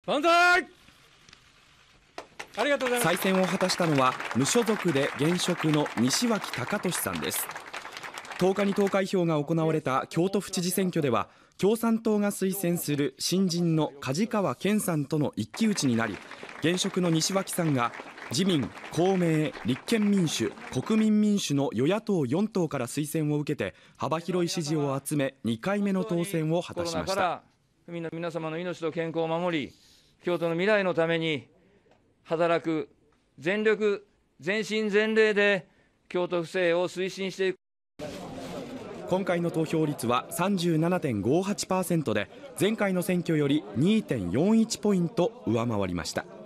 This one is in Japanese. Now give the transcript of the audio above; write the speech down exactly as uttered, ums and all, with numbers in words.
万歳。ありがとうございます。 再選を果たしたのは無所属で現職の西脇隆俊さんです。とおかに投開票が行われた京都府知事選挙では、共産党が推薦する新人の梶川健さんとの一騎打ちになり、現職の西脇さんが自民、公明、立憲民主、国民民主の与野党よん党から推薦を受けて幅広い支持を集めにかいめの当選を果たしました。 コロナから府民の皆様の命と健康を守り、京都の未来のために働く、全力全身全霊で京都府政を推進していく。 今回の投票率は さんじゅうななてんごはちパーセント で前回の選挙より にてんよんいちポイント上回りました。